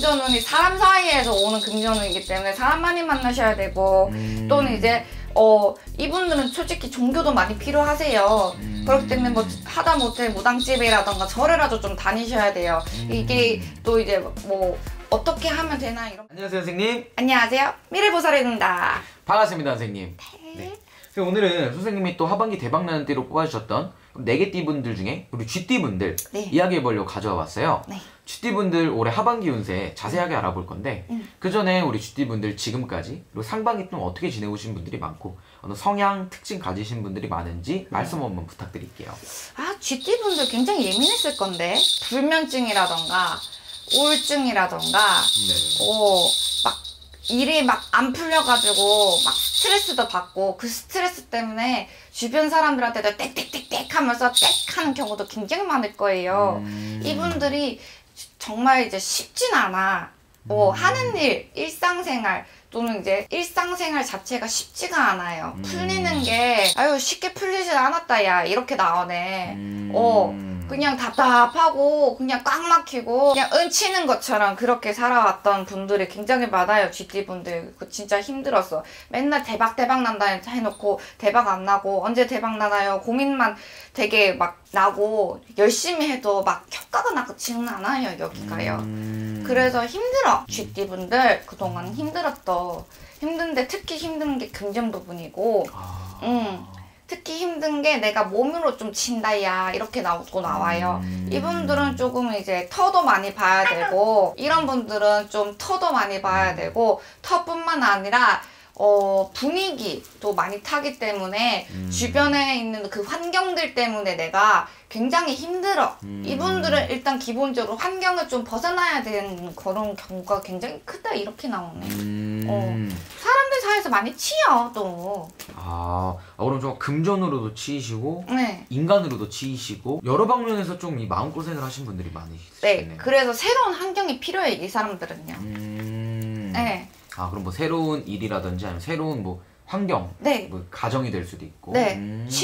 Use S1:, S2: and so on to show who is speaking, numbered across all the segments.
S1: 금전운이 사람 사이에서 오는 금전운이기 때문에 사람 많이 만나셔야 되고 또는 이제 이분들은 솔직히 종교도 많이 필요하세요. 그렇기 때문에 뭐 하다못해 무당집이라던가 절에라도 좀 다니셔야 돼요. 이게 또 이제 뭐 어떻게 하면 되나 이런.
S2: 안녕하세요 선생님.
S1: 안녕하세요, 미래보살입니다.
S2: 반갑습니다 선생님.
S1: 네.
S2: 오늘은 선생님이 또 하반기 대박나는 띠로 뽑아주셨던 네개띠분들 중에 우리 쥐띠분들
S1: 네.
S2: 이야기해보려고 가져와 봤어요.
S1: 네.
S2: 쥐띠분들 올해 하반기 운세 자세하게 알아볼 건데 그 전에 우리 쥐띠분들 지금까지 그리고 상반기 좀 어떻게 지내오신 분들이 많고 어느 성향 특징 가지신 분들이 많은지 말씀 한번 부탁드릴게요.
S1: 아, 쥐띠분들 굉장히 예민했을 건데 불면증이라던가 우울증이라던가 막 일이 막 안 풀려가지고 막 스트레스도 받고 그 스트레스 때문에 주변 사람들한테도 땡땡땡땡 하면서 땡 하는 경우도 굉장히 많을 거예요. 이분들이 정말 이제 쉽진 않아. 하는 일, 일상생활 또는 이제 일상생활 자체가 쉽지가 않아요. 풀리는 게 아유 쉽게 풀리진 않았다 야 이렇게 나오네. 그냥 답답하고 그냥 꽉 막히고 그냥 얹히는 것처럼 그렇게 살아왔던 분들이 굉장히 많아요. 쥐띠분들 진짜 힘들었어. 맨날 대박 난다 해놓고 대박 안 나고 언제 대박 나나요 고민만 되게 막 나고 열심히 해도 막 효과가 나지는 않아요 여기가요. 그래서 힘들어. 쥐띠분들 그동안 힘들었어. 힘든데 특히 힘든 게 금전 부분이고 특히 힘든 게 내가 몸으로 좀 친다야 이렇게 나와요. 이분들은 조금 이제 터도 많이 봐야 되고 이런 분들은 좀 터도 많이 봐야 되고 터뿐만 아니라 분위기도 많이 타기 때문에 주변에 있는 그 환경들 때문에 내가 굉장히 힘들어. 이분들은 일단 기본적으로 환경을 좀 벗어나야 되는 그런 경우가 굉장히 크다 이렇게 나오네. 사람들 사이에서 많이 치여 또.
S2: 그럼 좀 금전으로도 치이시고
S1: 네.
S2: 인간으로도 치이시고 여러 방면에서 좀 이 마음고생을 하신 분들이 많으시네요.
S1: 네. 그래서 새로운 환경이 필요해 이 사람들은요. 네.
S2: 그럼 뭐 새로운 일이라든지 아니면 새로운 뭐 환경,
S1: 네.
S2: 뭐 가정이 될 수도 있고.
S1: 네.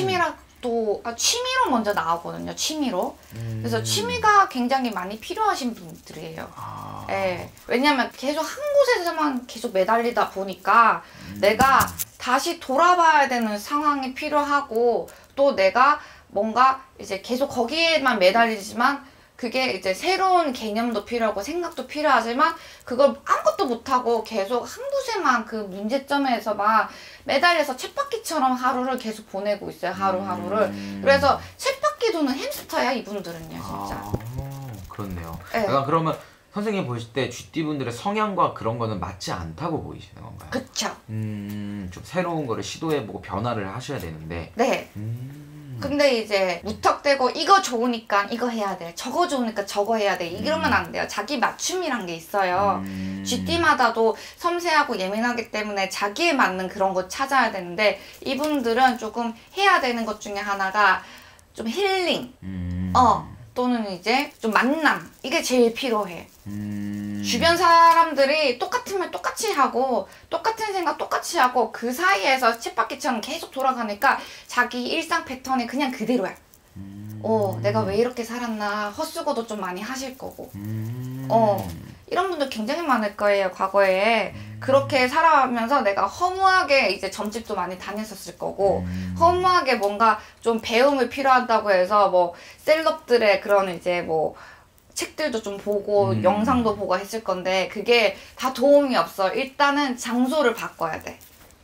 S1: 취미로 먼저 나오거든요. 취미로. 그래서 취미가 굉장히 많이 필요하신 분들이에요. 네. 왜냐면 계속 한 곳에서만 계속 매달리다 보니까 내가 다시 돌아봐야 되는 상황이 필요하고 또 내가 뭔가 이제 계속 거기에만 매달리지만 그게 이제 새로운 개념도 필요하고 생각도 필요하지만 그걸 아무것도 못하고 계속 한 곳에만 그 문제점에서만 매달려서 쳇바퀴처럼 하루를 계속 보내고 있어요. 하루하루를. 그래서 쳇바퀴 도는 햄스터야 이분들은요 진짜.
S2: 그렇네요.
S1: 네.
S2: 약간 그러면 선생님 보실 때 쥐띠분들의 성향과 그런 거는 맞지 않다고 보이시는 건가요?
S1: 그쵸.
S2: 좀 새로운 거를 시도해보고 변화를 하셔야 되는데.
S1: 네. 근데 이제 무턱대고 이거 좋으니까 이거 해야 돼 저거 좋으니까 저거 해야 돼 이러면 안 돼요. 자기 맞춤이란 게 있어요. 쥐띠마다도 섬세하고 예민하기 때문에 자기에 맞는 그런 거 찾아야 되는데 이분들은 조금 해야 되는 것 중에 하나가 좀 힐링 또는 이제 좀 만남 이게 제일 필요해. 주변 사람들이 똑같은 말 똑같이 하고 똑같은 생각 똑같이 하고 그 사이에서 쳇바퀴처럼 계속 돌아가니까 자기 일상 패턴이 그냥 그대로야. 내가 왜 이렇게 살았나 헛수고도 좀 많이 하실 거고 이런 분들 굉장히 많을 거예요. 과거에 그렇게 살아가면서 내가 허무하게 이제 점집도 많이 다녔었을 거고 허무하게 뭔가 좀 배움을 필요하다고 해서 뭐 셀럽들의 그런 이제 뭐 책들도 좀 보고 영상도 보고 했을 건데 그게 다 도움이 없어. 일단은 장소를 바꿔야 돼.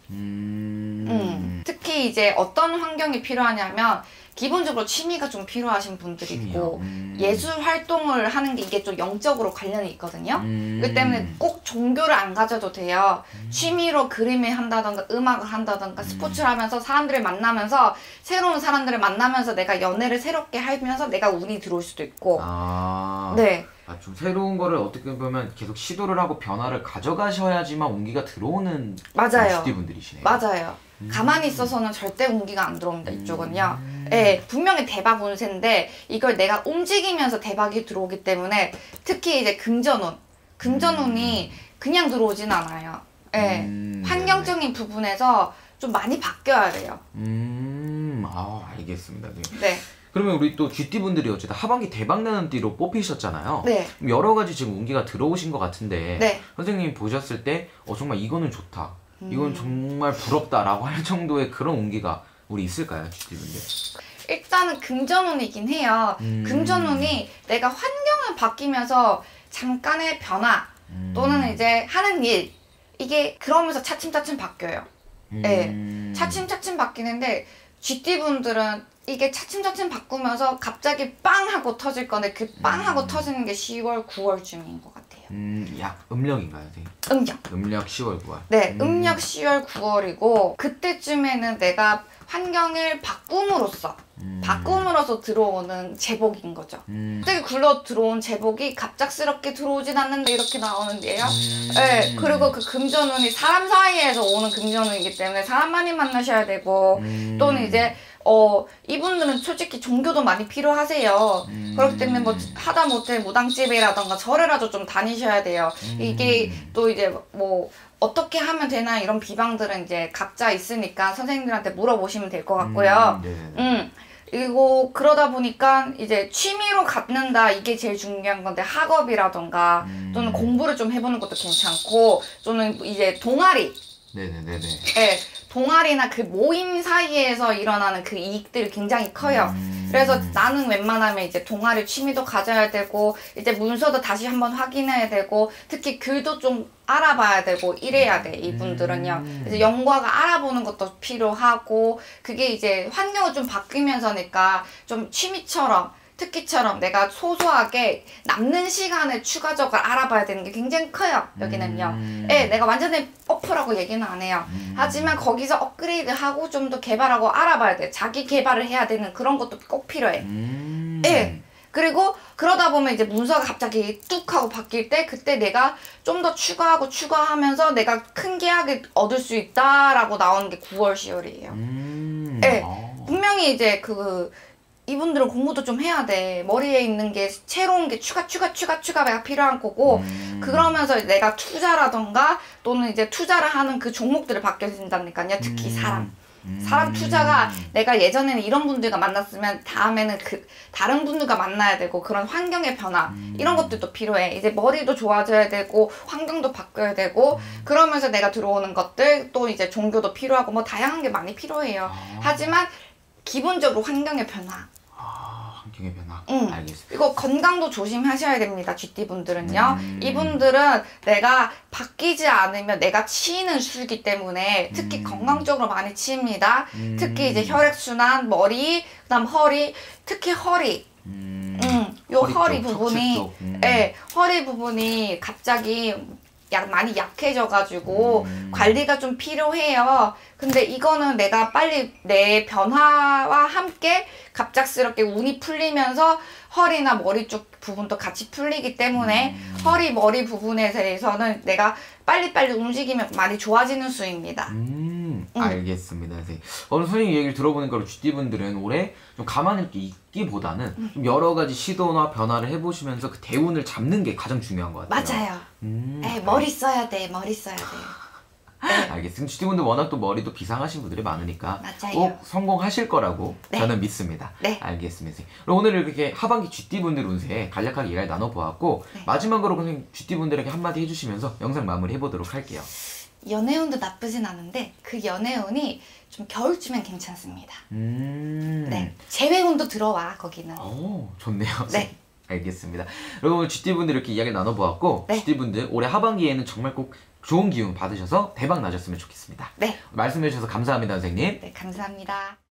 S1: 특히 이제 어떤 환경이 필요하냐면 기본적으로 취미가 좀 필요하신 분들이 있고 예술 활동을 하는 게 이게 좀 영적으로 관련이 있거든요. 그렇기 때문에 꼭 종교를 안 가져도 돼요. 취미로 그림을 한다던가 음악을 한다던가 스포츠를 하면서 사람들을 만나면서 새로운 사람들을 만나면서 내가 연애를 새롭게 하면서 내가 운이 들어올 수도 있고 네.
S2: 좀 새로운 거를 어떻게 보면 계속 시도를 하고 변화를 가져가셔야지만 운기가 들어오는 쥐띠분들이시네요.
S1: 맞아요. 가만히 있어서는 절대 운기가 안 들어옵니다. 이쪽은요. 네, 분명히 대박 운세인데 이걸 내가 움직이면서 대박이 들어오기 때문에 특히 이제 금전운이 그냥 들어오진 않아요. 네, 환경적인 부분에서 좀 많이 바뀌어야 돼요.
S2: 알겠습니다.
S1: 네.
S2: 그러면 우리 또 GT분들이 어쨌든 하반기 대박나는 띠로 뽑히셨잖아요.
S1: 네.
S2: 여러 가지 지금 운기가 들어오신 것 같은데
S1: 네.
S2: 선생님이 보셨을 때 정말 이거는 좋다. 이건 정말 부럽다라고 할 정도의 그런 운기가 우리 있을까요? GT분들?
S1: 일단은 금전운이긴 해요. 금전운이 내가 환경을 바뀌면서 잠깐의 변화 또는 이제 하는 일 이게 그러면서 차츰차츰 바뀌어요. 네. 차츰차츰 바뀌는데 GT분들은 이게 차츰차츰 바꾸면서 갑자기 빵 하고 터질 건데 그 빵 하고 터지는 게 10월, 9월쯤인 것 같아요.
S2: 약 음력인가요, 선생님?
S1: 음력.
S2: 음력 10월, 9월.
S1: 네, 음력 10월, 9월이고 그때쯤에는 내가 환경을 바꿈으로써 들어오는 제복인 거죠. 갑자기 굴러 들어온 제복이 갑작스럽게 들어오진 않는데 이렇게 나오는데요. 네, 그리고 그 금전운이 사람 사이에서 오는 금전운이기 때문에 사람 많이 만나셔야 되고 또는 이제 이분들은 솔직히 종교도 많이 필요하세요. 그렇기 때문에 뭐 하다못해 무당집이라던가 절에라도 좀 다니셔야 돼요. 이게 또 이제 뭐 어떻게 하면 되나 이런 비방들은 이제 각자 있으니까 선생님들한테 물어보시면 될 것 같고요. 그리고 그러다 보니까 이제 취미로 갖는다 이게 제일 중요한 건데 학업이라던가 또는 공부를 좀 해보는 것도 괜찮고 또는 이제 동아리
S2: 네네네네.
S1: 네, 동아리나 그 모임 사이에서 일어나는 그 이익들이 굉장히 커요. 그래서 나는 웬만하면 이제 동아리 취미도 가져야 되고 이제 문서도 다시 한번 확인해야 되고 특히 글도 좀 알아봐야 되고 이래야 돼 이분들은요. 이제 연구가 알아보는 것도 필요하고 그게 이제 환경을 좀 바뀌면서니까 좀 취미처럼 특기처럼 내가 소소하게 남는 시간을 추가적으로 알아봐야 되는 게 굉장히 커요. 여기는요. 네, 내가 완전히 오프라고 얘기는 안 해요. 하지만 거기서 업그레이드하고 좀 더 개발하고 알아봐야 돼. 자기 개발을 해야 되는 그런 것도 꼭 필요해. 네. 그리고 그러다 보면 이제 문서가 갑자기 뚝 하고 바뀔 때 그때 내가 좀 더 추가하면서 내가 큰 계약을 얻을 수 있다라고 나오는 게 9월, 10월이에요. 네. 분명히 이제 이분들은 공부도 좀 해야 돼. 머리에 있는 게 새로운 게 추가가 필요한 거고 그러면서 내가 투자라던가 또는 이제 투자를 하는 그 종목들을 바뀌어진다니까요. 특히 사람 투자가 내가 예전에는 이런 분들과 만났으면 다음에는 다른 분들과 만나야 되고 그런 환경의 변화 이런 것들도 필요해. 이제 머리도 좋아져야 되고 환경도 바뀌어야 되고 그러면서 내가 들어오는 것들 또 이제 종교도 필요하고 뭐 다양한 게 많이 필요해요. 하지만 기본적으로 환경의 변화.
S2: 환경의 변화. 알겠습니다.
S1: 이거 건강도 조심하셔야 됩니다. GT분들은요. 이분들은 내가 바뀌지 않으면 내가 치이는 수이기 때문에 특히 건강적으로 많이 치입니다. 특히 이제 혈액순환, 머리, 그다음 허리, 특히 허리. 요 허리 부분이 허리 부분이 갑자기 많이 약해져가지고 관리가 좀 필요해요. 근데 이거는 내가 빨리 내 변화와 함께 갑작스럽게 운이 풀리면서 허리나 머리 쪽 부분도 같이 풀리기 때문에 허리, 머리 부분에 대해서는 내가 빨리빨리 움직이면 많이 좋아지는 수입니다.
S2: 알겠습니다, 선생님. 선생님 얘기를 들어보니까 GT분들은 올해 좀 가만히 이렇게 있기보다는 좀 여러 가지 시도나 변화를 해보시면서 그 대운을 잡는 게 가장 중요한 것 같아요.
S1: 맞아요. 머리 써야 돼.
S2: 알겠습니다. GT분들 워낙 또 머리도 비상하신 분들이 많으니까
S1: 맞아요.
S2: 꼭 성공하실 거라고 저는 믿습니다. 알겠습니다. 그럼 오늘 이렇게 하반기 GT분들 운세 간략하게 이야기를 나눠보았고 마지막으로 그냥 GT분들에게 한마디 해주시면서 영상 마무리 해보도록 할게요.
S1: 연애운도 나쁘진 않은데 그 연애운이 좀 겨울쯤엔 괜찮습니다. 네, 재회운도 들어와 거기는.
S2: 좋네요.
S1: 네.
S2: 알겠습니다. 여러분 GT분들 이렇게 이야기를 나눠보았고 GT분들 올해 하반기에는 정말 꼭 좋은 기운 받으셔서 대박 나셨으면 좋겠습니다. 말씀해 주셔서 감사합니다, 선생님.
S1: 네, 감사합니다.